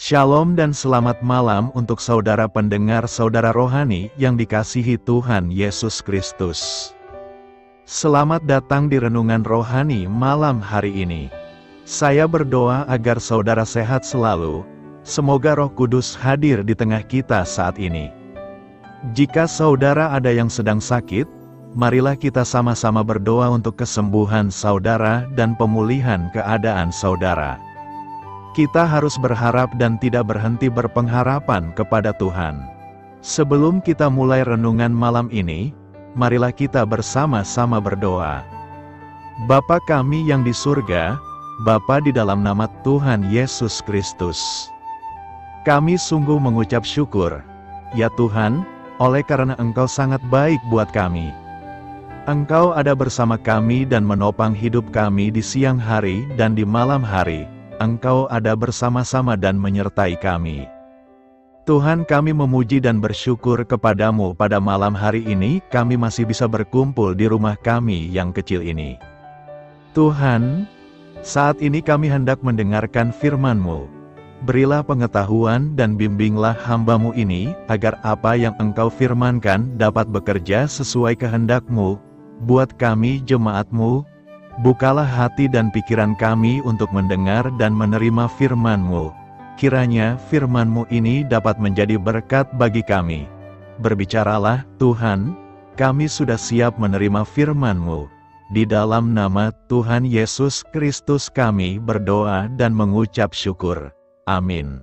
Shalom dan selamat malam untuk saudara pendengar saudara rohani yang dikasihi Tuhan Yesus Kristus. Selamat datang di renungan rohani malam hari ini. Saya berdoa agar saudara sehat selalu, semoga Roh Kudus hadir di tengah kita saat ini. Jika saudara ada yang sedang sakit, marilah kita sama-sama berdoa untuk kesembuhan saudara dan pemulihan keadaan saudara. Kita harus berharap dan tidak berhenti berpengharapan kepada Tuhan. Sebelum kita mulai renungan malam ini, marilah kita bersama-sama berdoa. Bapa kami yang di surga, Bapa di dalam nama Tuhan Yesus Kristus. Kami sungguh mengucap syukur, ya Tuhan, oleh karena Engkau sangat baik buat kami. Engkau ada bersama kami dan menopang hidup kami di siang hari dan di malam hari. Engkau ada bersama-sama dan menyertai kami. Tuhan, kami memuji dan bersyukur kepadamu pada malam hari ini kami masih bisa berkumpul di rumah kami yang kecil ini. Tuhan, saat ini kami hendak mendengarkan firman-Mu. Berilah pengetahuan dan bimbinglah hamba-Mu ini, agar apa yang Engkau firmankan dapat bekerja sesuai kehendak-Mu, buat kami jemaat-Mu. Bukalah hati dan pikiran kami untuk mendengar dan menerima firman-Mu. Kiranya firman-Mu ini dapat menjadi berkat bagi kami. Berbicaralah, Tuhan, kami sudah siap menerima firman-Mu. Di dalam nama Tuhan Yesus Kristus kami berdoa dan mengucap syukur. Amin.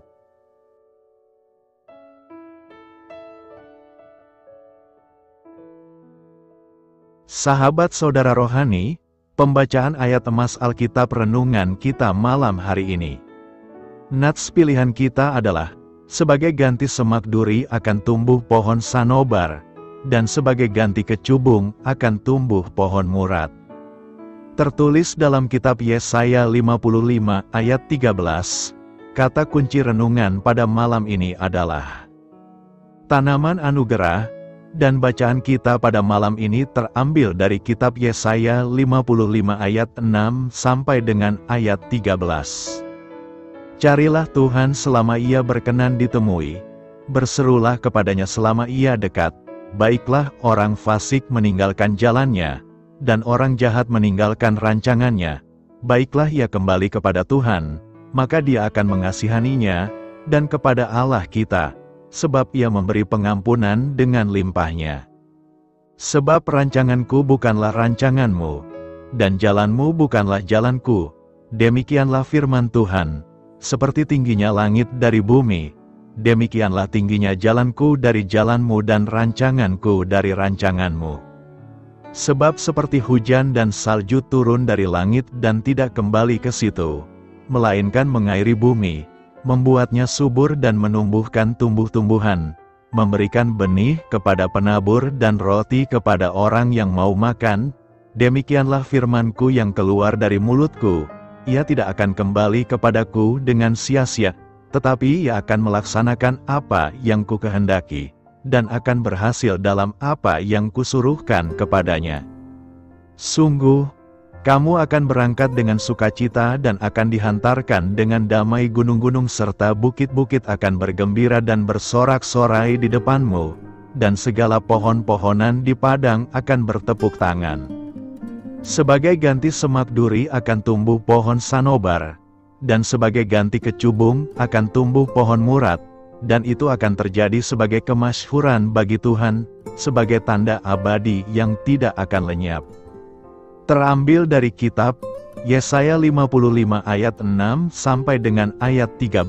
Sahabat saudara rohani, pembacaan ayat emas Alkitab renungan kita malam hari ini. Nats pilihan kita adalah, sebagai ganti semak duri akan tumbuh pohon sanobar, dan sebagai ganti kecubung akan tumbuh pohon murad. Tertulis dalam kitab Yesaya 55 ayat 13, kata kunci renungan pada malam ini adalah tanaman anugerah. Dan bacaan kita pada malam ini terambil dari kitab Yesaya 55 ayat 6 sampai dengan ayat 13. Carilah Tuhan selama Ia berkenan ditemui, berserulah kepadanya selama Ia dekat. Baiklah orang fasik meninggalkan jalannya, dan orang jahat meninggalkan rancangannya. Baiklah ia kembali kepada Tuhan, maka Dia akan mengasihaninya, dan kepada Allah kita, sebab Ia memberi pengampunan dengan limpahnya. Sebab rancanganku bukanlah rancanganmu, dan jalanmu bukanlah jalanku. Demikianlah firman Tuhan, seperti tingginya langit dari bumi, demikianlah tingginya jalanku dari jalanmu dan rancanganku dari rancanganmu. Sebab seperti hujan dan salju turun dari langit dan tidak kembali ke situ, melainkan mengairi bumi, membuatnya subur dan menumbuhkan tumbuh-tumbuhan, memberikan benih kepada penabur dan roti kepada orang yang mau makan, demikianlah firmanku yang keluar dari mulutku. Ia tidak akan kembali kepadaku dengan sia-sia, tetapi ia akan melaksanakan apa yang kukehendaki, dan akan berhasil dalam apa yang kusuruhkan kepadanya. Sungguh, kamu akan berangkat dengan sukacita dan akan dihantarkan dengan damai. Gunung-gunung serta bukit-bukit akan bergembira dan bersorak-sorai di depanmu, dan segala pohon-pohonan di padang akan bertepuk tangan. Sebagai ganti semak duri akan tumbuh pohon sanobar, dan sebagai ganti kecubung akan tumbuh pohon murad, dan itu akan terjadi sebagai kemasyhuran bagi Tuhan, sebagai tanda abadi yang tidak akan lenyap. Terambil dari kitab Yesaya 55 ayat 6 sampai dengan ayat 13.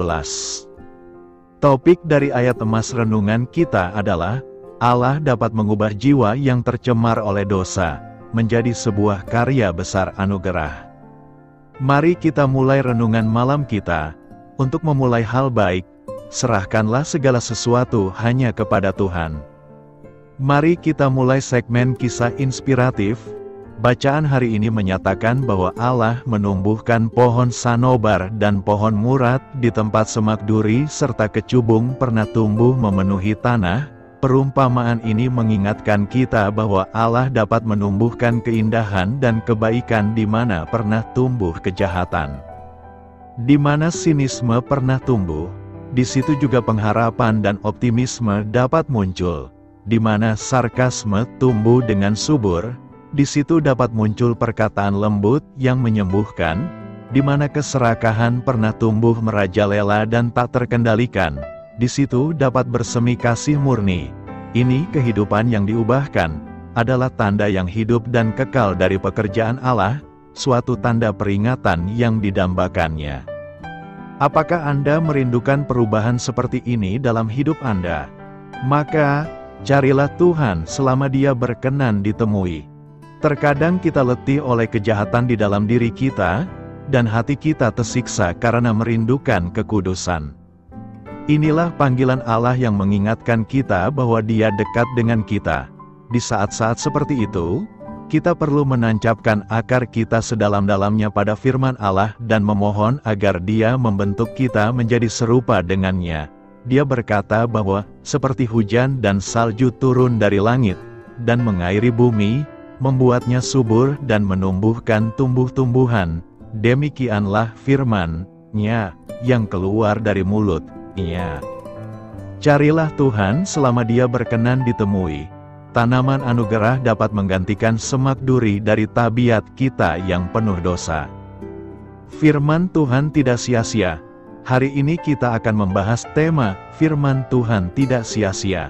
Topik dari ayat emas renungan kita adalah, Allah dapat mengubah jiwa yang tercemar oleh dosa, menjadi sebuah karya besar anugerah. Mari kita mulai renungan malam kita. Untuk memulai hal baik, serahkanlah segala sesuatu hanya kepada Tuhan. Mari kita mulai segmen kisah inspiratif. Bacaan hari ini menyatakan bahwa Allah menumbuhkan pohon sanobar dan pohon murad di tempat semak duri serta kecubung pernah tumbuh memenuhi tanah. Perumpamaan ini mengingatkan kita bahwa Allah dapat menumbuhkan keindahan dan kebaikan di mana pernah tumbuh kejahatan. Di mana sinisme pernah tumbuh, Di situ juga pengharapan dan optimisme dapat muncul. Di mana sarkasme tumbuh dengan subur, di situ dapat muncul perkataan lembut yang menyembuhkan, di mana keserakahan pernah tumbuh merajalela dan tak terkendalikan. Di situ dapat bersemi kasih murni. Ini kehidupan yang diubahkan, adalah tanda yang hidup dan kekal dari pekerjaan Allah, suatu tanda peringatan yang didambakannya. Apakah Anda merindukan perubahan seperti ini dalam hidup Anda? Maka, carilah Tuhan selama Dia berkenan ditemui. Terkadang kita letih oleh kejahatan di dalam diri kita, dan hati kita tersiksa karena merindukan kekudusan. Inilah panggilan Allah yang mengingatkan kita bahwa Dia dekat dengan kita. Di saat-saat seperti itu, kita perlu menancapkan akar kita sedalam-dalamnya pada firman Allah dan memohon agar Dia membentuk kita menjadi serupa dengannya. Dia berkata bahwa, seperti hujan dan salju turun dari langit, dan mengairi bumi, membuatnya subur dan menumbuhkan tumbuh-tumbuhan, demikianlah firman-Nya yang keluar dari mulut-Nya. Carilah Tuhan selama Dia berkenan ditemui. Tanaman anugerah dapat menggantikan semak duri dari tabiat kita yang penuh dosa. Firman Tuhan tidak sia-sia. Hari ini kita akan membahas tema, Firman Tuhan tidak sia-sia.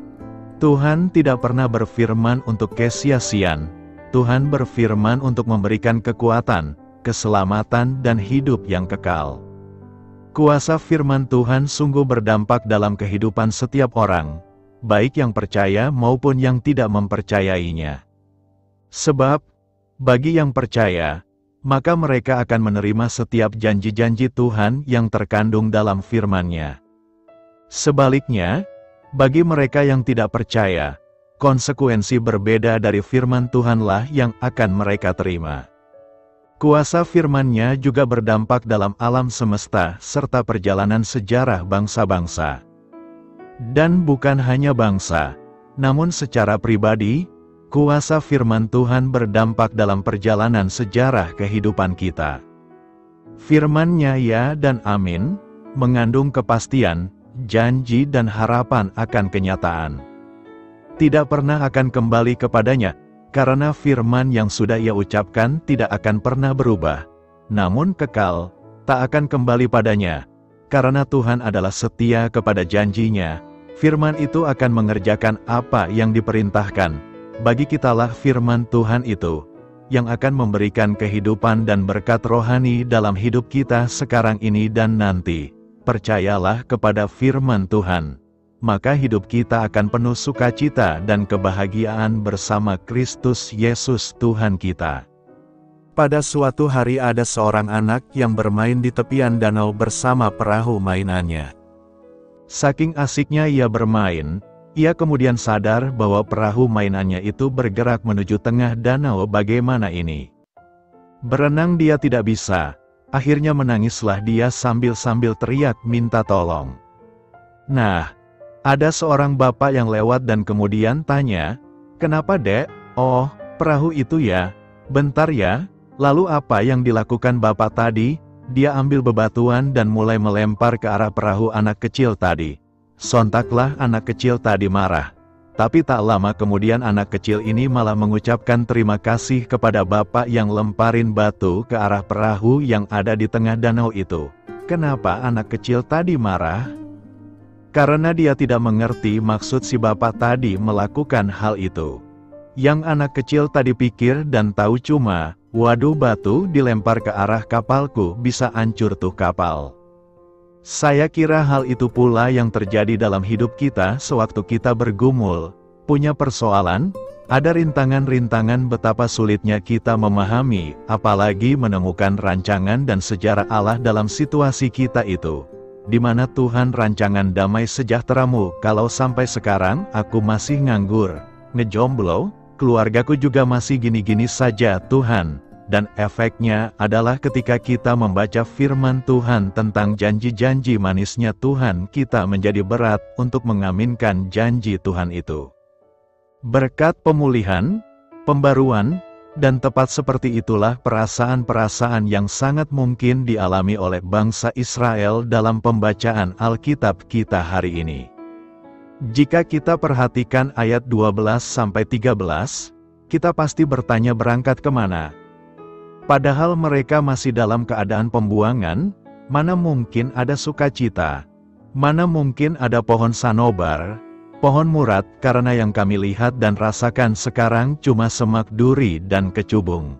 Tuhan tidak pernah berfirman untuk kesia-siaan. Tuhan berfirman untuk memberikan kekuatan, keselamatan dan hidup yang kekal. Kuasa firman Tuhan sungguh berdampak dalam kehidupan setiap orang, baik yang percaya maupun yang tidak mempercayainya. Sebab, bagi yang percaya, maka mereka akan menerima setiap janji-janji Tuhan yang terkandung dalam firman-Nya. Sebaliknya, bagi mereka yang tidak percaya, konsekuensi berbeda dari firman Tuhanlah yang akan mereka terima. Kuasa firman-Nya juga berdampak dalam alam semesta serta perjalanan sejarah bangsa-bangsa. Dan bukan hanya bangsa, namun secara pribadi, kuasa firman Tuhan berdampak dalam perjalanan sejarah kehidupan kita. Firman-Nya ya dan amin, mengandung kepastian, janji dan harapan akan kenyataan. Tidak pernah akan kembali kepadanya, karena firman yang sudah Ia ucapkan tidak akan pernah berubah, namun kekal, tak akan kembali padanya. Karena Tuhan adalah setia kepada janjinya, firman itu akan mengerjakan apa yang diperintahkan. Bagi kitalah firman Tuhan itu, yang akan memberikan kehidupan dan berkat rohani dalam hidup kita sekarang ini dan nanti. Percayalah kepada firman Tuhan, maka hidup kita akan penuh sukacita dan kebahagiaan bersama Kristus Yesus Tuhan kita. Pada suatu hari ada seorang anak yang bermain di tepian danau bersama perahu mainannya. Saking asiknya ia bermain, ia kemudian sadar bahwa perahu mainannya itu bergerak menuju tengah danau. Bagaimana ini? Berenang dia tidak bisa, akhirnya menangislah dia sambil-sambil teriak minta tolong. Nah, ada seorang bapak yang lewat dan kemudian tanya, "Kenapa, Dek?" "Oh, perahu itu ya? Bentar ya." Lalu apa yang dilakukan bapak tadi? Dia ambil bebatuan dan mulai melempar ke arah perahu anak kecil tadi. Sontaklah anak kecil tadi marah. Tapi tak lama kemudian anak kecil ini malah mengucapkan terima kasih kepada bapak yang lemparin batu ke arah perahu yang ada di tengah danau itu. Kenapa anak kecil tadi marah? Karena dia tidak mengerti maksud si bapak tadi melakukan hal itu. Yang anak kecil tadi pikir dan tahu cuma, waduh, batu dilempar ke arah kapalku, bisa hancur tuh kapal. Saya kira hal itu pula yang terjadi dalam hidup kita sewaktu kita bergumul, punya persoalan, ada rintangan-rintangan. Betapa sulitnya kita memahami, apalagi menemukan rancangan dan sejarah Allah dalam situasi kita itu. Di mana Tuhan rancangan damai sejahteramu kalau sampai sekarang aku masih nganggur, ngejomblo, keluargaku juga masih gini-gini saja Tuhan. Dan efeknya adalah ketika kita membaca firman Tuhan tentang janji-janji manisnya Tuhan, kita menjadi berat untuk mengaminkan janji Tuhan itu. Berkat pemulihan, pembaruan, Dan tepat seperti itulah perasaan-perasaan yang sangat mungkin dialami oleh bangsa Israel dalam pembacaan Alkitab kita hari ini. Jika kita perhatikan ayat 12-13, kita pasti bertanya berangkat kemana? Padahal mereka masih dalam keadaan pembuangan, mana mungkin ada sukacita? Mana mungkin ada pohon sanobar, pohon murad, karena yang kami lihat dan rasakan sekarang cuma semak duri dan kecubung.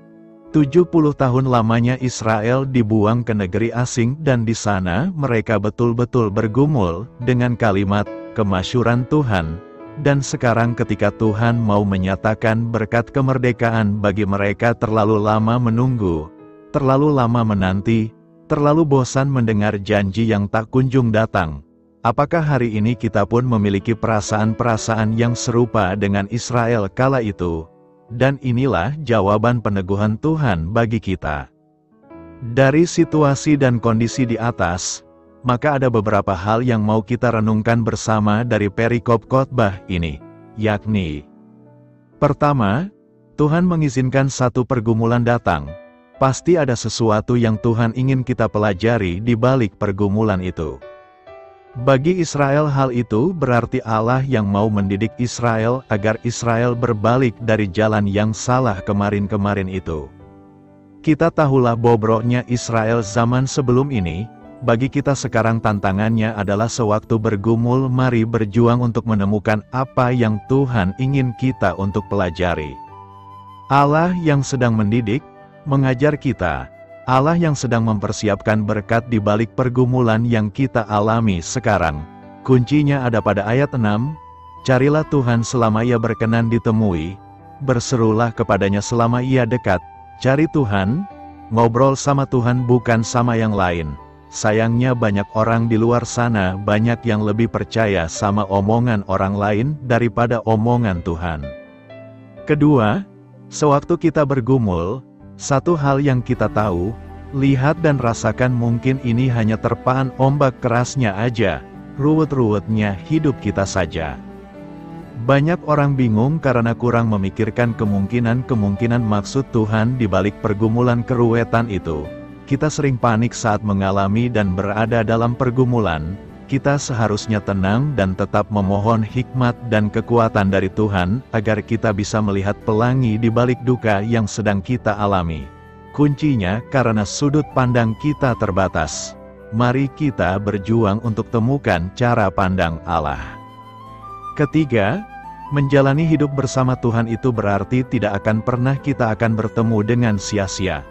70 tahun lamanya Israel dibuang ke negeri asing dan di sana mereka betul-betul bergumul dengan kalimat kemasyhuran Tuhan. Dan sekarang ketika Tuhan mau menyatakan berkat kemerdekaan bagi mereka terlalu lama menunggu, terlalu lama menanti, terlalu bosan mendengar janji yang tak kunjung datang. Apakah hari ini kita pun memiliki perasaan-perasaan yang serupa dengan Israel kala itu? Dan inilah jawaban peneguhan Tuhan bagi kita. Dari situasi dan kondisi di atas, maka ada beberapa hal yang mau kita renungkan bersama dari perikop khotbah ini, yakni: pertama, Tuhan mengizinkan satu pergumulan datang. Pasti ada sesuatu yang Tuhan ingin kita pelajari di balik pergumulan itu. Bagi Israel hal itu berarti Allah yang mau mendidik Israel agar Israel berbalik dari jalan yang salah kemarin-kemarin itu. Kita tahulah bobroknya Israel zaman sebelum ini. Bagi kita sekarang tantangannya adalah sewaktu bergumul mari berjuang untuk menemukan apa yang Tuhan ingin kita untuk pelajari. Allah yang sedang mendidik, mengajar kita, Allah yang sedang mempersiapkan berkat di balik pergumulan yang kita alami sekarang. Kuncinya ada pada ayat 6, carilah Tuhan selama Ia berkenan ditemui, berserulah kepadanya selama Ia dekat. Cari Tuhan, ngobrol sama Tuhan bukan sama yang lain. Sayangnya banyak orang di luar sana banyak yang lebih percaya sama omongan orang lain daripada omongan Tuhan. Kedua, sewaktu kita bergumul, satu hal yang kita tahu, lihat dan rasakan mungkin ini hanya terpaan ombak kerasnya aja, ruwet-ruwetnya hidup kita saja. Banyak orang bingung karena kurang memikirkan kemungkinan-kemungkinan maksud Tuhan di balik pergumulan keruwetan itu. Kita sering panik saat mengalami dan berada dalam pergumulan. Kita seharusnya tenang dan tetap memohon hikmat dan kekuatan dari Tuhan, agar kita bisa melihat pelangi di balik duka yang sedang kita alami. Kuncinya karena sudut pandang kita terbatas. Mari kita berjuang untuk temukan cara pandang Allah. Ketiga, menjalani hidup bersama Tuhan itu berarti tidak akan pernah kita akan bertemu dengan sia-sia.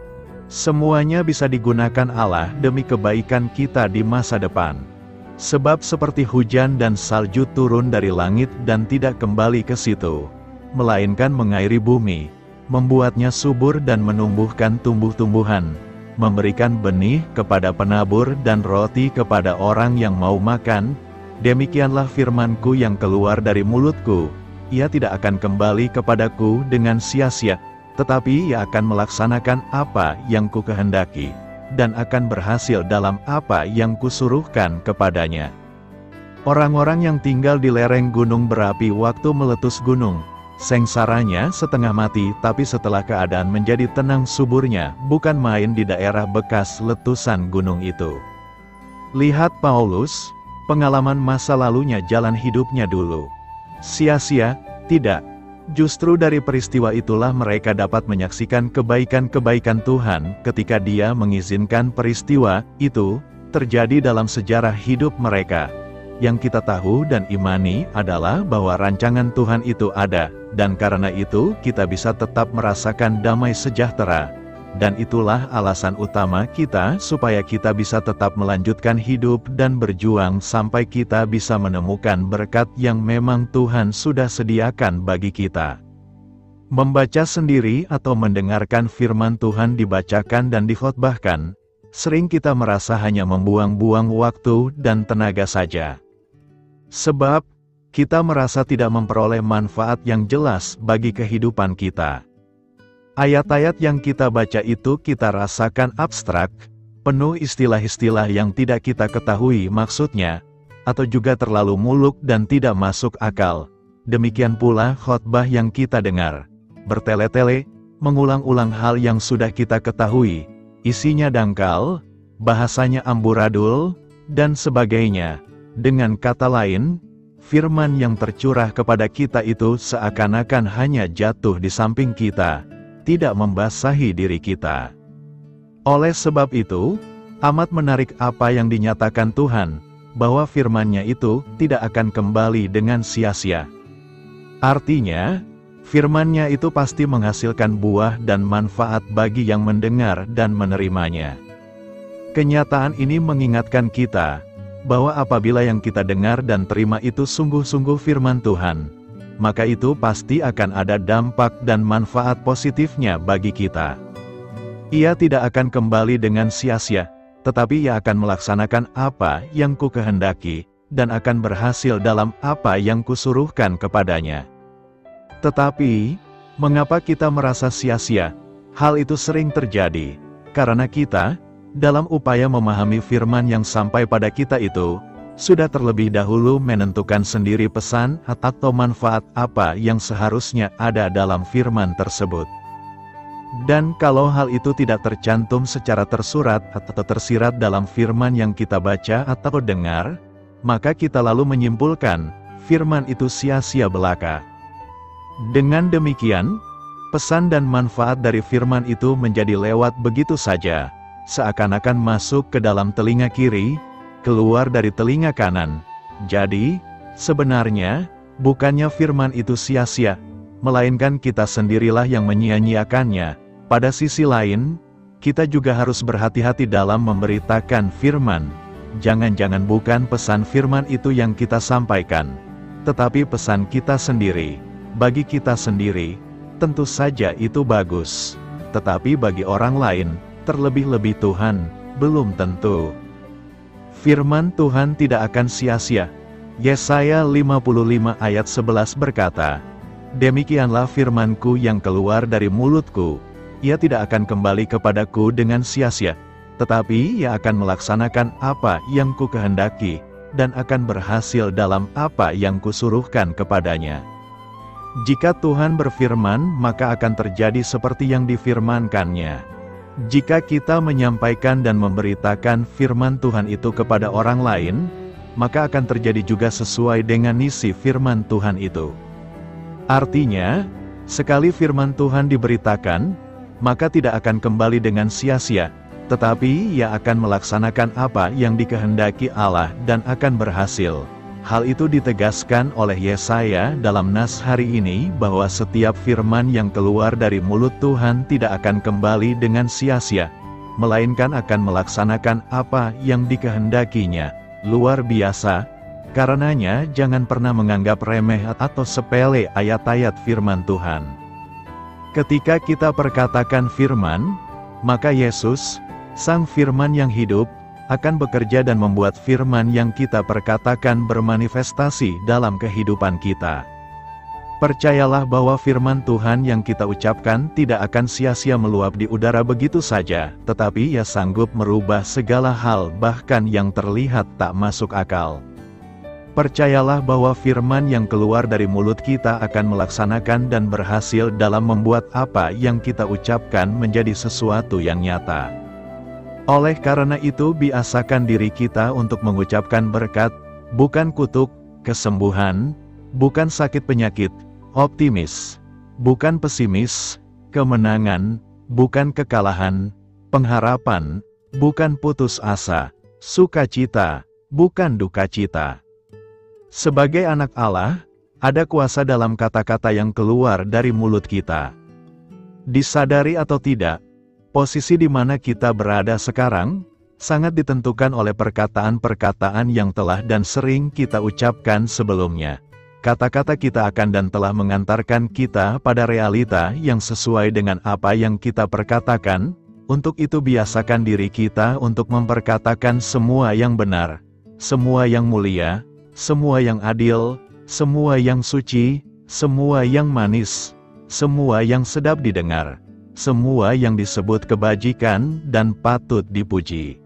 Semuanya bisa digunakan Allah demi kebaikan kita di masa depan. Sebab seperti hujan dan salju turun dari langit dan tidak kembali ke situ, melainkan mengairi bumi, membuatnya subur dan menumbuhkan tumbuh-tumbuhan, memberikan benih kepada penabur dan roti kepada orang yang mau makan, demikianlah firman-Ku yang keluar dari mulutku, ia tidak akan kembali kepadaku dengan sia-sia, tetapi ia akan melaksanakan apa yang Ku kehendaki, dan akan berhasil dalam apa yang Kusuruhkan kepadanya. Orang-orang yang tinggal di lereng gunung berapi waktu meletus gunung, sengsaranya setengah mati, tapi setelah keadaan menjadi tenang suburnya, bukan main di daerah bekas letusan gunung itu. Lihat Paulus, pengalaman masa lalunya jalan hidupnya dulu. Sia-sia? Tidak. Justru dari peristiwa itulah mereka dapat menyaksikan kebaikan-kebaikan Tuhan ketika Dia mengizinkan peristiwa itu terjadi dalam sejarah hidup mereka. Yang kita tahu dan imani adalah bahwa rancangan Tuhan itu ada, dan karena itu kita bisa tetap merasakan damai sejahtera. Dan itulah alasan utama kita supaya kita bisa tetap melanjutkan hidup dan berjuang sampai kita bisa menemukan berkat yang memang Tuhan sudah sediakan bagi kita. Membaca sendiri atau mendengarkan firman Tuhan dibacakan dan dikhotbahkan, sering kita merasa hanya membuang-buang waktu dan tenaga saja. Sebab, kita merasa tidak memperoleh manfaat yang jelas bagi kehidupan kita. Ayat-ayat yang kita baca itu kita rasakan abstrak, penuh istilah-istilah yang tidak kita ketahui maksudnya, atau juga terlalu muluk dan tidak masuk akal. Demikian pula khotbah yang kita dengar. bertele-tele, mengulang-ulang hal yang sudah kita ketahui, isinya dangkal, bahasanya amburadul, dan sebagainya. Dengan kata lain, firman yang tercurah kepada kita itu seakan-akan hanya jatuh di samping kita, tidak membasahi diri kita. Oleh sebab itu, amat menarik apa yang dinyatakan Tuhan, bahwa firman-Nya itu tidak akan kembali dengan sia-sia. Artinya, firman-Nya itu pasti menghasilkan buah dan manfaat bagi yang mendengar dan menerimanya. Kenyataan ini mengingatkan kita, bahwa apabila yang kita dengar dan terima itu sungguh-sungguh firman Tuhan, maka itu pasti akan ada dampak dan manfaat positifnya bagi kita. Ia tidak akan kembali dengan sia-sia, tetapi ia akan melaksanakan apa yang ku kehendaki, dan akan berhasil dalam apa yang kusuruhkan kepadanya. Tetapi, mengapa kita merasa sia-sia? Hal itu sering terjadi, karena kita, dalam upaya memahami firman yang sampai pada kita itu, sudah terlebih dahulu menentukan sendiri pesan atau manfaat apa yang seharusnya ada dalam firman tersebut. Dan kalau hal itu tidak tercantum secara tersurat atau tersirat dalam firman yang kita baca atau dengar, maka kita lalu menyimpulkan, firman itu sia-sia belaka. Dengan demikian, pesan dan manfaat dari firman itu menjadi lewat begitu saja, seakan-akan masuk ke dalam telinga kiri, keluar dari telinga kanan. Jadi, sebenarnya, bukannya firman itu sia-sia, melainkan kita sendirilah yang menyia-nyiakannya. Pada sisi lain, kita juga harus berhati-hati dalam memberitakan firman. Jangan-jangan bukan pesan firman itu yang kita sampaikan, tetapi pesan kita sendiri. Bagi kita sendiri, tentu saja itu bagus. Tetapi bagi orang lain, terlebih-lebih Tuhan, belum tentu. Firman Tuhan tidak akan sia-sia. Yesaya 55 ayat 11 berkata, "Demikianlah firman-Ku yang keluar dari mulut-Ku. Ia tidak akan kembali kepadaku dengan sia-sia, tetapi ia akan melaksanakan apa yang ku kehendaki, dan akan berhasil dalam apa yang kusuruhkan kepadanya." Jika Tuhan berfirman, maka akan terjadi seperti yang difirmankannya. Jika kita menyampaikan dan memberitakan firman Tuhan itu kepada orang lain, maka akan terjadi juga sesuai dengan isi firman Tuhan itu. Artinya, sekali firman Tuhan diberitakan, maka tidak akan kembali dengan sia-sia, tetapi ia akan melaksanakan apa yang dikehendaki Allah dan akan berhasil. Hal itu ditegaskan oleh Yesaya dalam nas hari ini bahwa setiap firman yang keluar dari mulut Tuhan tidak akan kembali dengan sia-sia, melainkan akan melaksanakan apa yang dikehendakinya. Luar biasa, karenanya jangan pernah menganggap remeh atau sepele ayat-ayat firman Tuhan. Ketika kita perkatakan firman, maka Yesus, Sang Firman yang hidup, akan bekerja dan membuat firman yang kita perkatakan bermanifestasi dalam kehidupan kita. Percayalah bahwa firman Tuhan yang kita ucapkan tidak akan sia-sia meluap di udara begitu saja, tetapi ia sanggup merubah segala hal bahkan yang terlihat tak masuk akal. Percayalah bahwa firman yang keluar dari mulut kita akan melaksanakan dan berhasil dalam membuat apa yang kita ucapkan menjadi sesuatu yang nyata. Oleh karena itu biasakan diri kita untuk mengucapkan berkat, bukan kutuk, kesembuhan, bukan sakit penyakit, optimis, bukan pesimis, kemenangan, bukan kekalahan, pengharapan, bukan putus asa, sukacita, bukan duka cita. Sebagai anak Allah, ada kuasa dalam kata-kata yang keluar dari mulut kita. Disadari atau tidak, posisi di mana kita berada sekarang, sangat ditentukan oleh perkataan-perkataan yang telah dan sering kita ucapkan sebelumnya. Kata-kata kita akan dan telah mengantarkan kita pada realita yang sesuai dengan apa yang kita perkatakan. Untuk itu biasakan diri kita untuk memperkatakan semua yang benar, semua yang mulia, semua yang adil, semua yang suci, semua yang manis, semua yang sedap didengar, semua yang disebut kebajikan dan patut dipuji.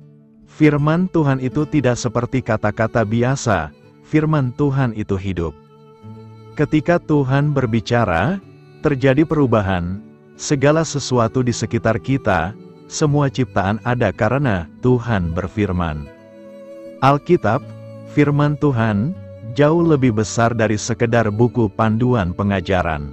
Firman Tuhan itu tidak seperti kata-kata biasa, firman Tuhan itu hidup. Ketika Tuhan berbicara, terjadi perubahan, segala sesuatu di sekitar kita, semua ciptaan ada karena Tuhan berfirman. Alkitab, firman Tuhan, jauh lebih besar dari sekedar buku panduan pengajaran.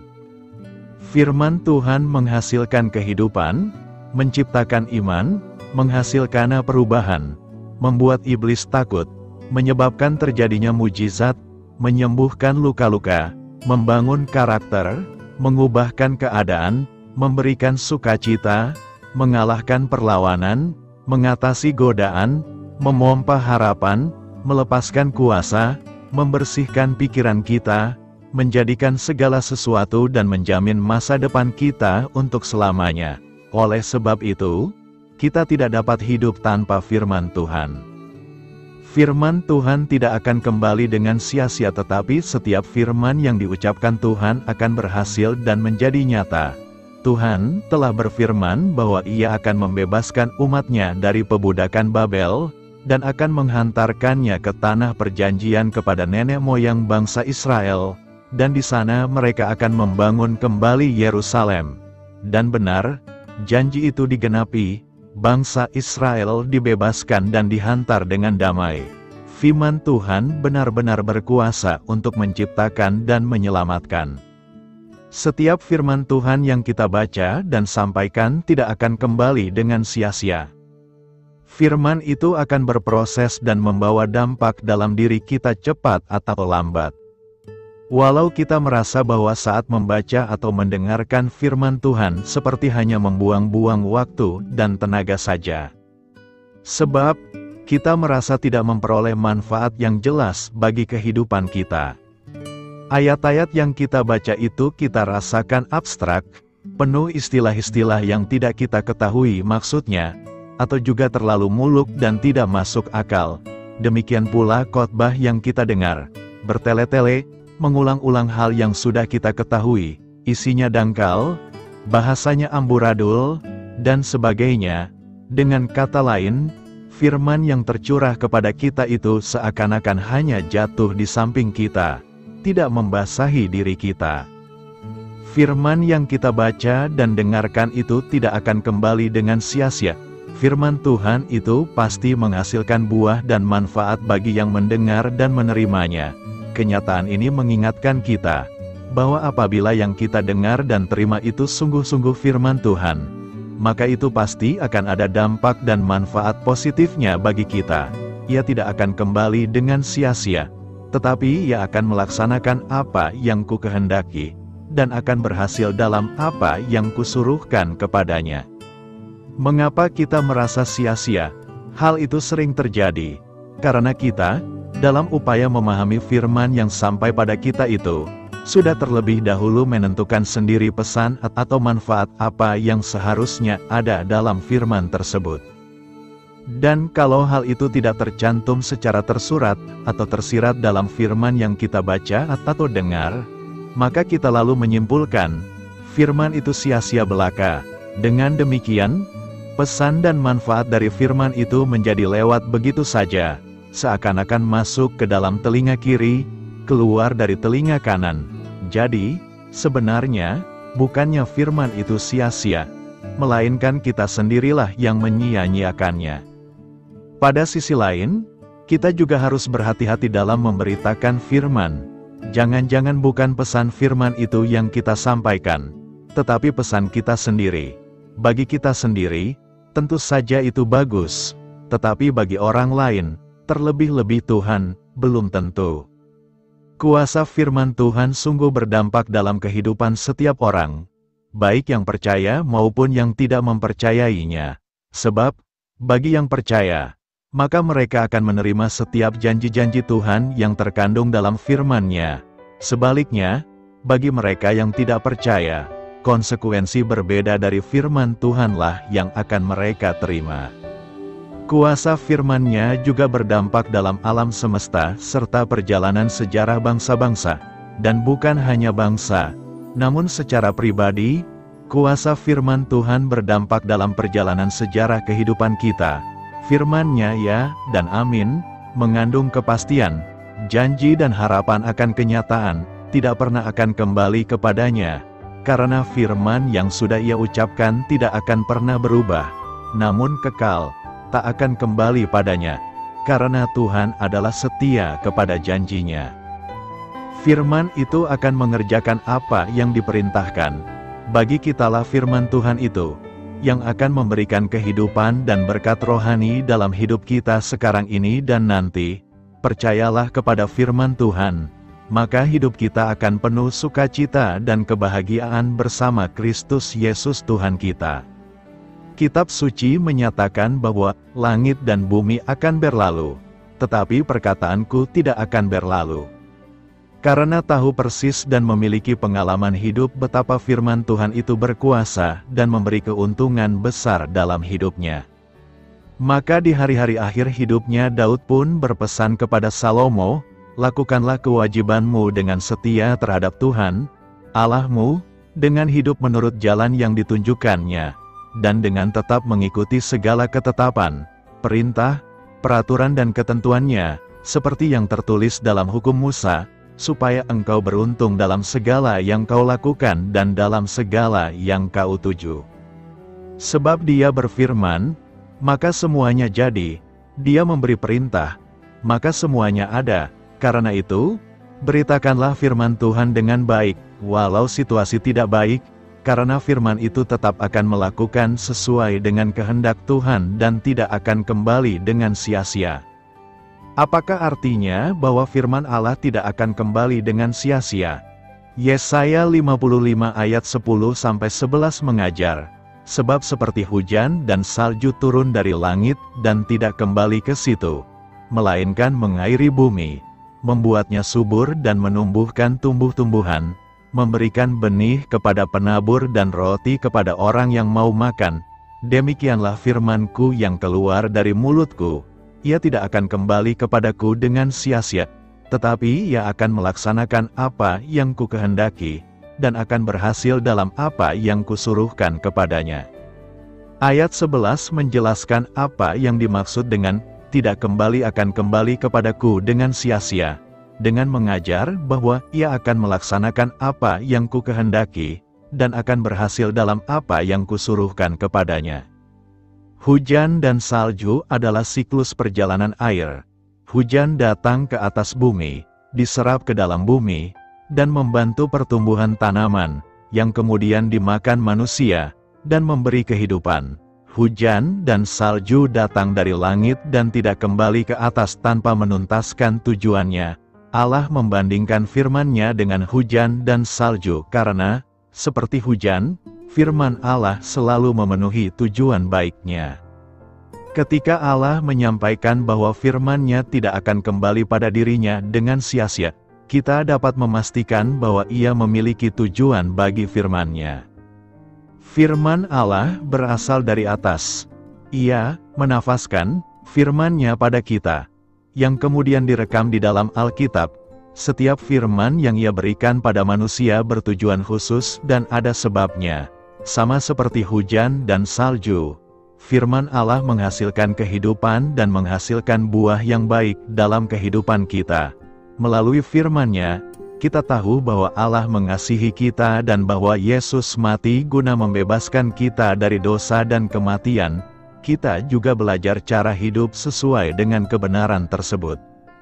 Firman Tuhan menghasilkan kehidupan, menciptakan iman, menghasilkan perubahan, membuat iblis takut, menyebabkan terjadinya mujizat, menyembuhkan luka-luka, membangun karakter, mengubahkan keadaan, memberikan sukacita, mengalahkan perlawanan, mengatasi godaan, memompa harapan, melepaskan kuasa, membersihkan pikiran kita, menjadikan segala sesuatu dan menjamin masa depan kita untuk selamanya. Oleh sebab itu, kita tidak dapat hidup tanpa firman Tuhan. Firman Tuhan tidak akan kembali dengan sia-sia, tetapi setiap firman yang diucapkan Tuhan akan berhasil dan menjadi nyata. Tuhan telah berfirman bahwa Ia akan membebaskan umat-Nya dari perbudakan Babel, dan akan menghantarkannya ke tanah perjanjian kepada nenek moyang bangsa Israel, dan di sana mereka akan membangun kembali Yerusalem. Dan benar, janji itu digenapi. Bangsa Israel dibebaskan dan dihantar dengan damai. Firman Tuhan benar-benar berkuasa untuk menciptakan dan menyelamatkan. Setiap firman Tuhan yang kita baca dan sampaikan tidak akan kembali dengan sia-sia. Firman itu akan berproses dan membawa dampak dalam diri kita cepat atau lambat. Walau kita merasa bahwa saat membaca atau mendengarkan firman Tuhan seperti hanya membuang-buang waktu dan tenaga saja. Sebab, kita merasa tidak memperoleh manfaat yang jelas bagi kehidupan kita. Ayat-ayat yang kita baca itu kita rasakan abstrak, penuh istilah-istilah yang tidak kita ketahui maksudnya, atau juga terlalu muluk dan tidak masuk akal. Demikian pula khotbah yang kita dengar, bertele-tele, mengulang-ulang hal yang sudah kita ketahui, isinya dangkal, bahasanya amburadul, dan sebagainya. Dengan kata lain, firman yang tercurah kepada kita itu seakan-akan hanya jatuh di samping kita, tidak membasahi diri kita. Firman yang kita baca dan dengarkan itu tidak akan kembali dengan sia-sia. Firman Tuhan itu pasti menghasilkan buah dan manfaat bagi yang mendengar dan menerimanya. Kenyataan ini mengingatkan kita, bahwa apabila yang kita dengar dan terima itu sungguh-sungguh firman Tuhan, maka itu pasti akan ada dampak dan manfaat positifnya bagi kita. Ia tidak akan kembali dengan sia-sia, tetapi ia akan melaksanakan apa yang ku kehendaki, dan akan berhasil dalam apa yang kusuruhkan kepadanya. Mengapa kita merasa sia-sia? Hal itu sering terjadi, karena kita, dalam upaya memahami firman yang sampai pada kita itu, sudah terlebih dahulu menentukan sendiri pesan atau manfaat apa yang seharusnya ada dalam firman tersebut. Dan kalau hal itu tidak tercantum secara tersurat atau tersirat dalam firman yang kita baca atau dengar, maka kita lalu menyimpulkan, firman itu sia-sia belaka. Dengan demikian, pesan dan manfaat dari firman itu menjadi lewat begitu saja, seakan-akan masuk ke dalam telinga kiri, keluar dari telinga kanan. Jadi, sebenarnya, bukannya firman itu sia-sia, melainkan kita sendirilah yang menyia-nyiakannya. Pada sisi lain, kita juga harus berhati-hati dalam memberitakan firman. Jangan-jangan bukan pesan firman itu yang kita sampaikan, tetapi pesan kita sendiri. Bagi kita sendiri, tentu saja itu bagus, tetapi bagi orang lain, terlebih-lebih Tuhan, belum tentu. Kuasa firman Tuhan sungguh berdampak dalam kehidupan setiap orang, baik yang percaya maupun yang tidak mempercayainya. Sebab, bagi yang percaya, maka mereka akan menerima setiap janji-janji Tuhan yang terkandung dalam firman-Nya. Sebaliknya, bagi mereka yang tidak percaya, konsekuensi berbeda dari firman Tuhanlah yang akan mereka terima. Kuasa firman-Nya juga berdampak dalam alam semesta serta perjalanan sejarah bangsa-bangsa, dan bukan hanya bangsa, namun secara pribadi, kuasa firman Tuhan berdampak dalam perjalanan sejarah kehidupan kita. Firman-Nya ya dan amin, mengandung kepastian, janji dan harapan akan kenyataan, tidak pernah akan kembali kepadanya. karena firman yang sudah Ia ucapkan tidak akan pernah berubah, namun kekal, tak akan kembali padanya, karena Tuhan adalah setia kepada janjinya. Firman itu akan mengerjakan apa yang diperintahkan. Bagi kitalah firman Tuhan itu, yang akan memberikan kehidupan dan berkat rohani dalam hidup kita sekarang ini dan nanti. Percayalah kepada firman Tuhan, maka hidup kita akan penuh sukacita dan kebahagiaan bersama Kristus Yesus Tuhan kita. Kitab suci menyatakan bahwa langit dan bumi akan berlalu, tetapi perkataanku tidak akan berlalu. Karena tahu persis dan memiliki pengalaman hidup betapa firman Tuhan itu berkuasa dan memberi keuntungan besar dalam hidupnya. Maka di hari-hari akhir hidupnya Daud pun berpesan kepada Salomo, lakukanlah kewajibanmu dengan setia terhadap Tuhan, Allahmu, dengan hidup menurut jalan yang ditunjukkannya, dan dengan tetap mengikuti segala ketetapan, perintah, peraturan dan ketentuannya, seperti yang tertulis dalam hukum Musa, supaya engkau beruntung dalam segala yang kau lakukan dan dalam segala yang kau tuju. Sebab Dia berfirman, maka semuanya jadi, Dia memberi perintah, maka semuanya ada. Karena itu, beritakanlah firman Tuhan dengan baik, walau situasi tidak baik, karena firman itu tetap akan melakukan sesuai dengan kehendak Tuhan dan tidak akan kembali dengan sia-sia. Apakah artinya bahwa firman Allah tidak akan kembali dengan sia-sia? Yesaya 55 ayat 10-11 mengajar, sebab seperti hujan dan salju turun dari langit dan tidak kembali ke situ, melainkan mengairi bumi, membuatnya subur dan menumbuhkan tumbuh-tumbuhan, memberikan benih kepada penabur dan roti kepada orang yang mau makan. Demikianlah firman-Ku yang keluar dari mulut-Ku. Ia tidak akan kembali kepadaku dengan sia-sia, tetapi Ia akan melaksanakan apa yang Ku kehendaki, dan akan berhasil dalam apa yang Kusuruhkan kepadanya. Ayat 11 menjelaskan apa yang dimaksud dengan tidak kembali akan kembali kepadaku dengan sia-sia, dengan mengajar bahwa Ia akan melaksanakan apa yang Ku kehendaki, dan akan berhasil dalam apa yang Kusuruhkan kepadanya. Hujan dan salju adalah siklus perjalanan air. Hujan datang ke atas bumi, diserap ke dalam bumi, dan membantu pertumbuhan tanaman, yang kemudian dimakan manusia, dan memberi kehidupan. Hujan dan salju datang dari langit dan tidak kembali ke atas tanpa menuntaskan tujuannya. Allah membandingkan firman-Nya dengan hujan dan salju karena, seperti hujan, firman Allah selalu memenuhi tujuan baik-Nya. Ketika Allah menyampaikan bahwa firman-Nya tidak akan kembali pada dirinya dengan sia-sia, kita dapat memastikan bahwa Ia memiliki tujuan bagi firman-Nya. Firman Allah berasal dari atas. Ia menafaskan firman-Nya pada kita, yang kemudian direkam di dalam Alkitab. Setiap firman yang Ia berikan pada manusia bertujuan khusus dan ada sebabnya. Sama seperti hujan dan salju, firman Allah menghasilkan kehidupan dan menghasilkan buah yang baik dalam kehidupan kita. Melalui firman-Nya, kita tahu bahwa Allah mengasihi kita dan bahwa Yesus mati guna membebaskan kita dari dosa dan kematian. Kita juga belajar cara hidup sesuai dengan kebenaran tersebut.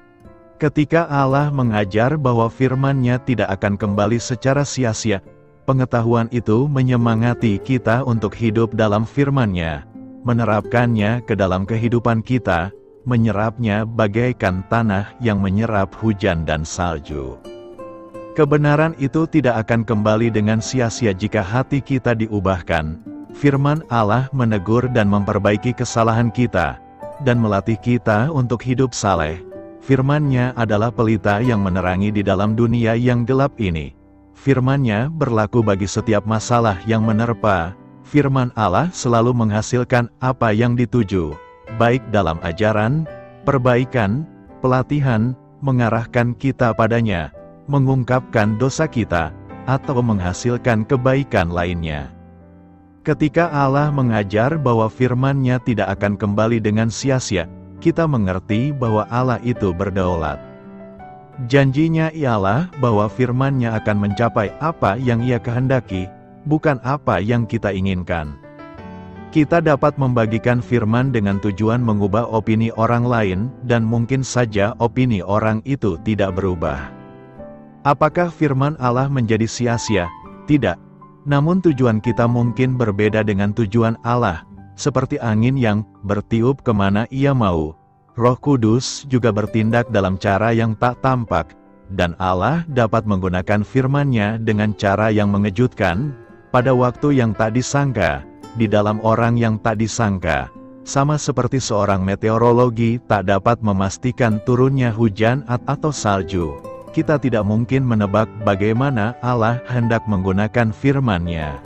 Ketika Allah mengajar bahwa firman-Nya tidak akan kembali secara sia-sia, pengetahuan itu menyemangati kita untuk hidup dalam firman-Nya, menerapkannya ke dalam kehidupan kita, menyerapnya bagaikan tanah yang menyerap hujan dan salju. Kebenaran itu tidak akan kembali dengan sia-sia jika hati kita diubahkan. Firman Allah menegur dan memperbaiki kesalahan kita, dan melatih kita untuk hidup saleh. Firman-Nya adalah pelita yang menerangi di dalam dunia yang gelap ini. Firman-Nya berlaku bagi setiap masalah yang menerpa. Firman Allah selalu menghasilkan apa yang dituju, baik dalam ajaran, perbaikan, pelatihan, mengarahkan kita padanya, mengungkapkan dosa kita, atau menghasilkan kebaikan lainnya. Ketika Allah mengajar bahwa firman-Nya tidak akan kembali dengan sia-sia, kita mengerti bahwa Allah itu berdaulat. Janjinya ialah bahwa firman-Nya akan mencapai apa yang Ia kehendaki, bukan apa yang kita inginkan. Kita dapat membagikan firman dengan tujuan mengubah opini orang lain, dan mungkin saja opini orang itu tidak berubah. Apakah firman Allah menjadi sia-sia? Tidak. Namun tujuan kita mungkin berbeda dengan tujuan Allah, seperti angin yang bertiup kemana Ia mau. Roh Kudus juga bertindak dalam cara yang tak tampak, dan Allah dapat menggunakan firman-Nya dengan cara yang mengejutkan, pada waktu yang tak disangka, di dalam orang yang tak disangka. Sama seperti seorang meteorologi tak dapat memastikan turunnya hujan atau salju. Kita tidak mungkin menebak bagaimana Allah hendak menggunakan firman-Nya.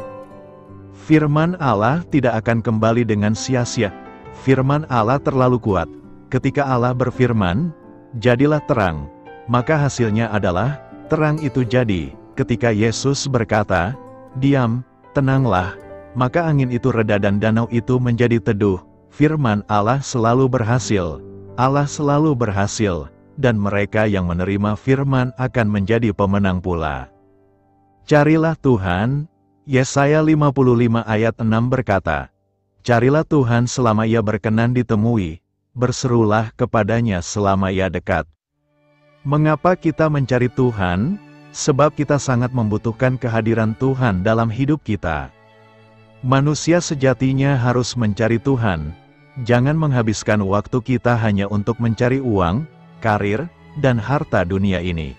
Firman Allah tidak akan kembali dengan sia-sia. Firman Allah terlalu kuat. Ketika Allah berfirman, "Jadilah terang," maka hasilnya adalah, terang itu jadi. Ketika Yesus berkata, "Diam, tenanglah," maka angin itu reda dan danau itu menjadi teduh. Firman Allah selalu berhasil. Allah selalu berhasil, dan mereka yang menerima firman akan menjadi pemenang pula. Carilah Tuhan. Yesaya 55 ayat 6 berkata, "Carilah Tuhan selama Ia berkenan ditemui, berserulah kepadanya selama Ia dekat." Mengapa kita mencari Tuhan? Sebab kita sangat membutuhkan kehadiran Tuhan dalam hidup kita. Manusia sejatinya harus mencari Tuhan. Jangan menghabiskan waktu kita hanya untuk mencari uang, karir, dan harta dunia ini.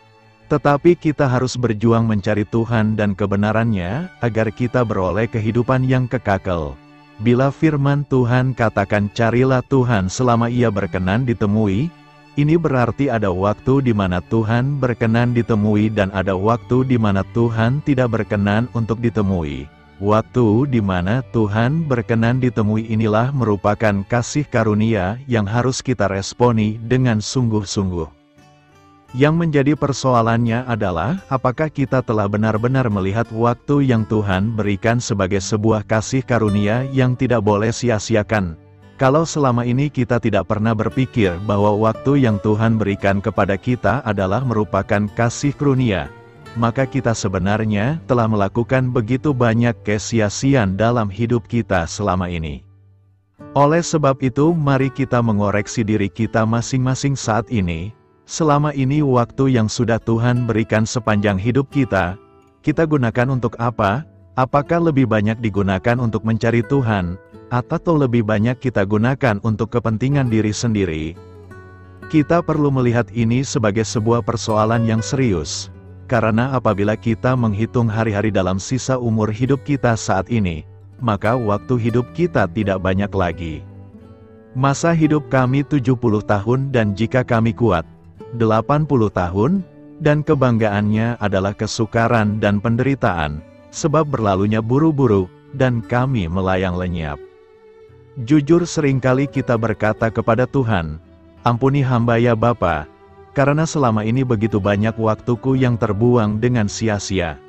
Tetapi kita harus berjuang mencari Tuhan dan kebenaran-Nya, agar kita beroleh kehidupan yang kekal. Bila firman Tuhan katakan carilah Tuhan selama Ia berkenan ditemui, ini berarti ada waktu di mana Tuhan berkenan ditemui dan ada waktu di mana Tuhan tidak berkenan untuk ditemui. Waktu di mana Tuhan berkenan ditemui inilah merupakan kasih karunia yang harus kita responi dengan sungguh-sungguh. Yang menjadi persoalannya adalah, apakah kita telah benar-benar melihat waktu yang Tuhan berikan sebagai sebuah kasih karunia yang tidak boleh sia-siakan? Kalau selama ini kita tidak pernah berpikir bahwa waktu yang Tuhan berikan kepada kita adalah merupakan kasih karunia, maka kita sebenarnya telah melakukan begitu banyak kesia-siaan dalam hidup kita selama ini. Oleh sebab itu, mari kita mengoreksi diri kita masing-masing saat ini. Selama ini waktu yang sudah Tuhan berikan sepanjang hidup kita gunakan untuk apa? Apakah lebih banyak digunakan untuk mencari Tuhan, atau lebih banyak kita gunakan untuk kepentingan diri sendiri? Kita perlu melihat ini sebagai sebuah persoalan yang serius, karena apabila kita menghitung hari-hari dalam sisa umur hidup kita saat ini, maka waktu hidup kita tidak banyak lagi. Masa hidup kami 70 tahun dan jika kami kuat, 80 tahun, dan kebanggaannya adalah kesukaran dan penderitaan, sebab berlalunya buru-buru, dan kami melayang lenyap. Jujur seringkali kita berkata kepada Tuhan, "Ampuni hamba ya Bapa, karena selama ini begitu banyak waktuku yang terbuang dengan sia-sia."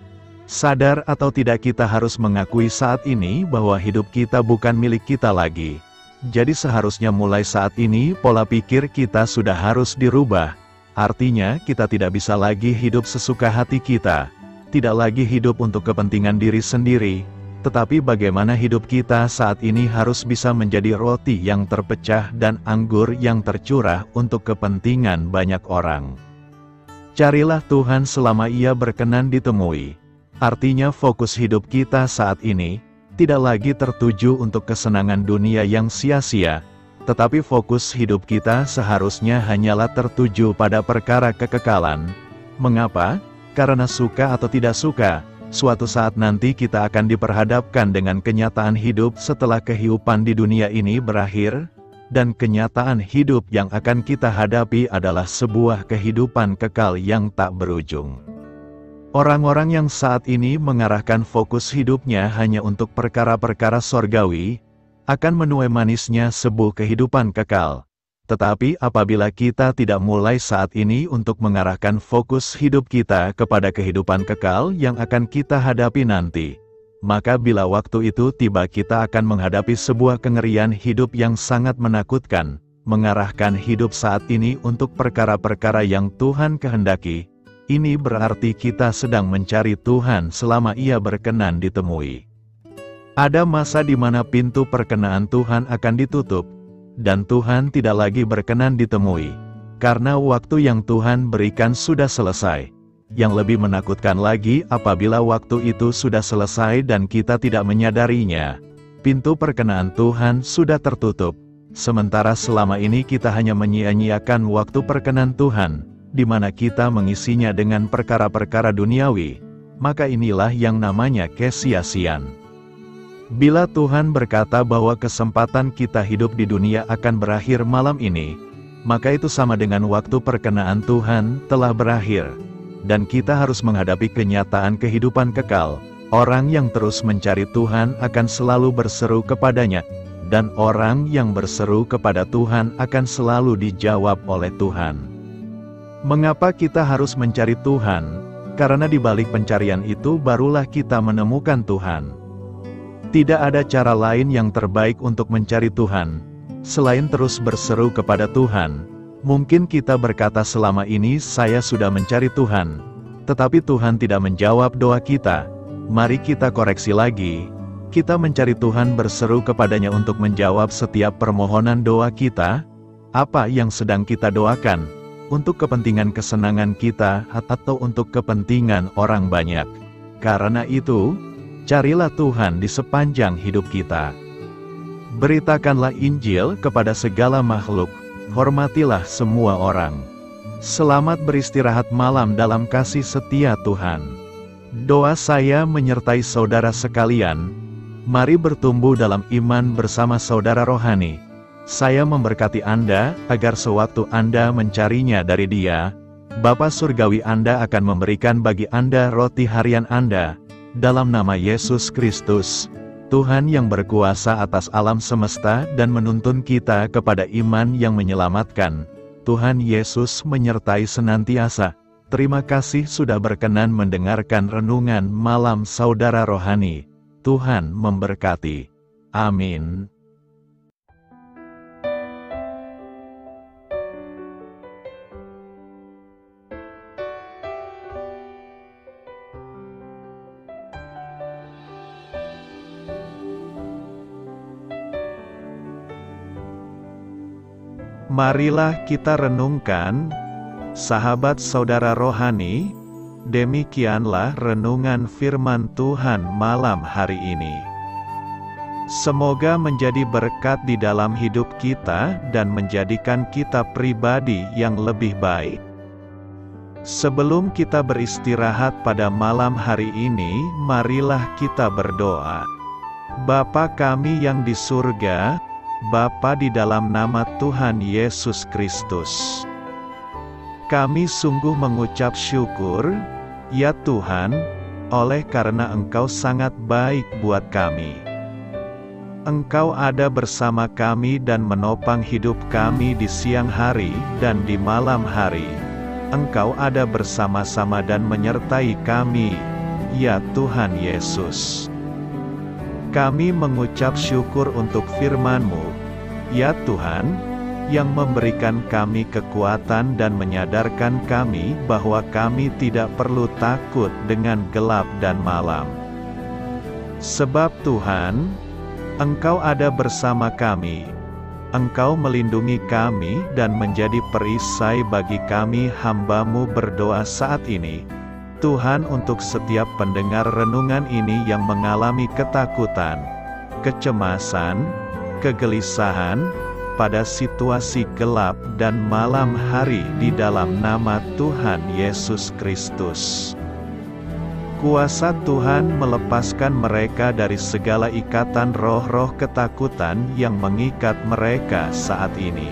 Sadar atau tidak kita harus mengakui saat ini bahwa hidup kita bukan milik kita lagi. Jadi seharusnya mulai saat ini pola pikir kita sudah harus dirubah. Artinya kita tidak bisa lagi hidup sesuka hati kita. Tidak lagi hidup untuk kepentingan diri sendiri. Tetapi bagaimana hidup kita saat ini harus bisa menjadi roti yang terpecah dan anggur yang tercurah untuk kepentingan banyak orang. Carilah Tuhan selama Ia berkenan ditemui. Artinya fokus hidup kita saat ini tidak lagi tertuju untuk kesenangan dunia yang sia-sia, tetapi fokus hidup kita seharusnya hanyalah tertuju pada perkara kekekalan. Mengapa? Karena suka atau tidak suka, suatu saat nanti kita akan diperhadapkan dengan kenyataan hidup setelah kehidupan di dunia ini berakhir, dan kenyataan hidup yang akan kita hadapi adalah sebuah kehidupan kekal yang tak berujung. Orang-orang yang saat ini mengarahkan fokus hidupnya hanya untuk perkara-perkara sorgawi, akan menuai manisnya sebuah kehidupan kekal. Tetapi apabila kita tidak mulai saat ini untuk mengarahkan fokus hidup kita kepada kehidupan kekal yang akan kita hadapi nanti, maka bila waktu itu tiba kita akan menghadapi sebuah kengerian hidup yang sangat menakutkan, mengarahkan hidup saat ini untuk perkara-perkara yang Tuhan kehendaki, ini berarti kita sedang mencari Tuhan selama Ia berkenan ditemui. Ada masa di mana pintu perkenaan Tuhan akan ditutup, dan Tuhan tidak lagi berkenan ditemui, karena waktu yang Tuhan berikan sudah selesai. Yang lebih menakutkan lagi apabila waktu itu sudah selesai dan kita tidak menyadarinya. Pintu perkenaan Tuhan sudah tertutup, sementara selama ini kita hanya menyia-nyiakan waktu perkenan Tuhan, di mana kita mengisinya dengan perkara-perkara duniawi, maka inilah yang namanya kesia-siaan. Bila Tuhan berkata bahwa kesempatan kita hidup di dunia akan berakhir malam ini, maka itu sama dengan waktu perkenaan Tuhan telah berakhir. Dan kita harus menghadapi kenyataan kehidupan kekal. Orang yang terus mencari Tuhan akan selalu berseru kepadanya, dan orang yang berseru kepada Tuhan akan selalu dijawab oleh Tuhan. Mengapa kita harus mencari Tuhan? Karena di balik pencarian itu barulah kita menemukan Tuhan. Tidak ada cara lain yang terbaik untuk mencari Tuhan, selain terus berseru kepada Tuhan. Mungkin kita berkata selama ini saya sudah mencari Tuhan, tetapi Tuhan tidak menjawab doa kita. Mari kita koreksi lagi. Kita mencari Tuhan berseru kepadanya untuk menjawab setiap permohonan doa kita. Apa yang sedang kita doakan? Untuk kepentingan kesenangan kita atau untuk kepentingan orang banyak? Karena itu, carilah Tuhan di sepanjang hidup kita. Beritakanlah Injil kepada segala makhluk. Hormatilah semua orang. Selamat beristirahat malam dalam kasih setia Tuhan. Doa saya menyertai saudara sekalian. Mari bertumbuh dalam iman bersama saudara rohani. Saya memberkati Anda, agar sewaktu Anda mencarinya dari Dia, Bapa Surgawi Anda akan memberikan bagi Anda roti harian Anda. Dalam nama Yesus Kristus, Tuhan yang berkuasa atas alam semesta dan menuntun kita kepada iman yang menyelamatkan, Tuhan Yesus menyertai senantiasa. Terima kasih sudah berkenan mendengarkan renungan malam saudara rohani. Tuhan memberkati. Amin. Marilah kita renungkan, sahabat saudara rohani, demikianlah renungan firman Tuhan malam hari ini. Semoga menjadi berkat di dalam hidup kita dan menjadikan kita pribadi yang lebih baik. Sebelum kita beristirahat pada malam hari ini, marilah kita berdoa. Bapa kami yang di surga, Bapa di dalam nama Tuhan Yesus Kristus, kami sungguh mengucap syukur, ya Tuhan, oleh karena Engkau sangat baik buat kami. Engkau ada bersama kami dan menopang hidup kami di siang hari dan di malam hari. Engkau ada bersama-sama dan menyertai kami, ya Tuhan Yesus. Kami mengucap syukur untuk firman-Mu, ya Tuhan, yang memberikan kami kekuatan dan menyadarkan kami bahwa kami tidak perlu takut dengan gelap dan malam. Sebab Tuhan, Engkau ada bersama kami. Engkau melindungi kami dan menjadi perisai bagi kami hamba-Mu berdoa saat ini. Tuhan, untuk setiap pendengar renungan ini yang mengalami ketakutan, kecemasan, kegelisahan, pada situasi gelap dan malam hari di dalam nama Tuhan Yesus Kristus. Kuasa Tuhan melepaskan mereka dari segala ikatan roh-roh ketakutan yang mengikat mereka saat ini.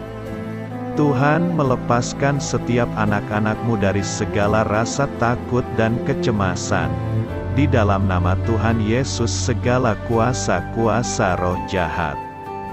Tuhan melepaskan setiap anak-anak-Mu dari segala rasa takut dan kecemasan. Di dalam nama Tuhan Yesus segala kuasa-kuasa roh jahat,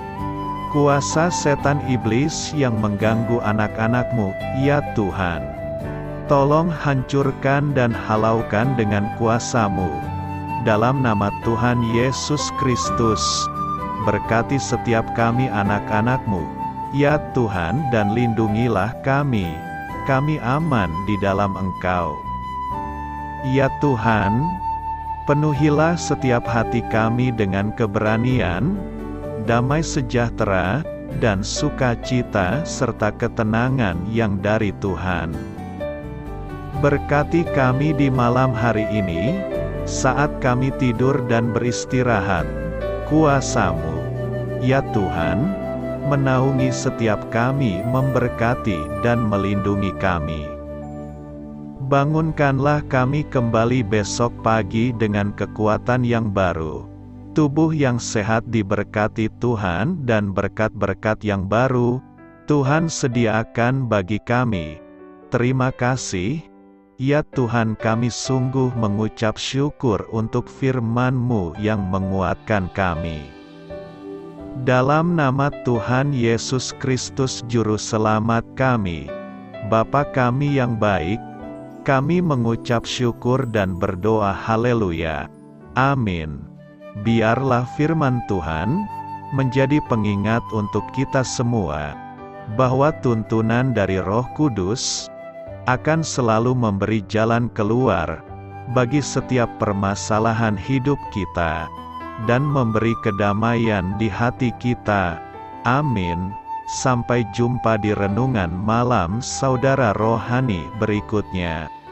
kuasa setan iblis yang mengganggu anak-anak-Mu, ya Tuhan, tolong hancurkan dan halaukan dengan kuasa-Mu. Dalam nama Tuhan Yesus Kristus, berkati setiap kami anak-anak-Mu, Ya Tuhan, dan lindungilah kami aman di dalam Engkau. Ya Tuhan, penuhilah setiap hati kami dengan keberanian, damai sejahtera, dan sukacita serta ketenangan yang dari Tuhan. Berkati kami di malam hari ini, saat kami tidur dan beristirahat. Kuasa-Mu, ya Tuhan, menaungi setiap kami, memberkati dan melindungi kami. Bangunkanlah kami kembali besok pagi dengan kekuatan yang baru, tubuh yang sehat diberkati Tuhan, dan berkat-berkat yang baru Tuhan sediakan bagi kami. Terima kasih, ya Tuhan, kami sungguh mengucap syukur untuk firman-Mu yang menguatkan kami. Dalam nama Tuhan Yesus Kristus Juru Selamat kami, Bapa kami yang baik, kami mengucap syukur dan berdoa haleluya. Amin. Biarlah firman Tuhan menjadi pengingat untuk kita semua, bahwa tuntunan dari Roh Kudus akan selalu memberi jalan keluar bagi setiap permasalahan hidup kita, dan memberi kedamaian di hati kita. Amin. Sampai jumpa di renungan malam saudara rohani berikutnya.